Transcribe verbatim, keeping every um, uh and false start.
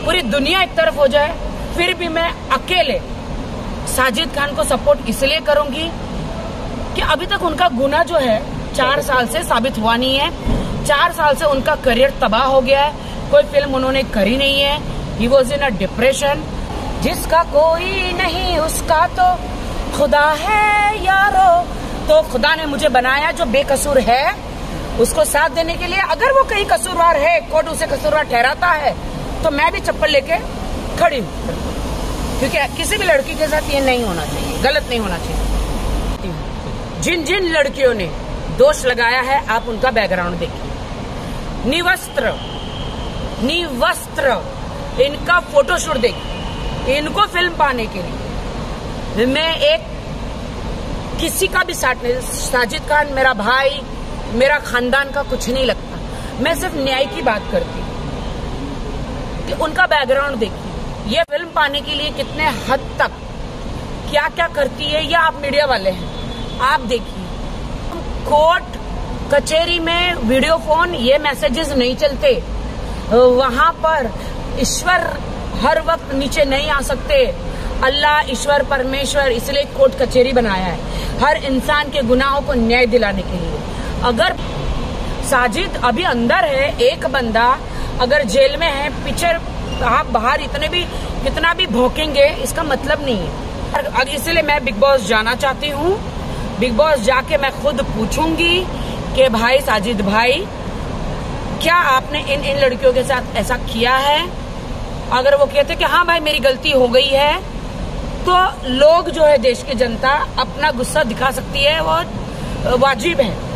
पूरी दुनिया एक तरफ हो जाए, फिर भी मैं अकेले साजिद खान को सपोर्ट इसलिए करूंगी कि अभी तक उनका गुनाह जो है चार साल से साबित हुआ नहीं है। चार साल से उनका करियर तबाह हो गया है, कोई फिल्म उन्होंने करी नहीं है। He was in a depression. जिसका कोई नहीं उसका तो खुदा है यारो। तो खुदा ने मुझे बनाया जो बेकसूर है, उसको साथ देने के लिए। अगर वो कहीं कसूरवार है, कोर्ट उसे कसूरवार ठहराता है, तो मैं भी चप्पल लेके खड़ी हूँ, क्योंकि किसी भी लड़की के साथ ये नहीं होना चाहिए, गलत नहीं होना चाहिए। जिन जिन लड़कियों ने दोष लगाया है, आप उनका बैकग्राउंड देखिए। निवस्त्र निवस्त्र इनका फोटोशूट देखिए। इनको फिल्म पाने के लिए मैं एक किसी का भी साथ नहीं, साजिद खान मेरा भाई, मेरा खानदान का कुछ नहीं लगता। मैं सिर्फ न्याय की बात करती हूँ कि उनका बैकग्राउंड देखिए। ये फिल्म पाने के लिए कितने हद तक क्या क्या करती है, या आप मीडिया वाले हैं, आप देखिए। कोर्ट कचहरी में वीडियो फोन ये मैसेजेस नहीं चलते, वहां पर ईश्वर हर वक्त नीचे नहीं आ सकते। अल्लाह, ईश्वर, परमेश्वर, इसलिए कोर्ट कचहरी बनाया है, हर इंसान के गुनाहों को न्याय दिलाने के लिए। अगर साजिद अभी अंदर है, एक बंदा अगर जेल में है, पीछे आप बाहर इतने भी कितना भी भौंकेंगे, इसका मतलब नहीं है। इसलिए मैं बिग बॉस जाना चाहती हूँ। बिग बॉस जाके मैं खुद पूछूंगी कि भाई साजिद भाई, क्या आपने इन इन लड़कियों के साथ ऐसा किया है? अगर वो कहते कि हाँ भाई मेरी गलती हो गई है, तो लोग जो है, देश की जनता अपना गुस्सा दिखा सकती है, वो वाजिब है।